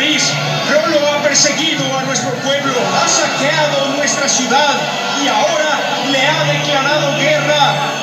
país. Rolo ha perseguido a nuestro pueblo, ha saqueado nuestra ciudad y ahora le ha declarado guerra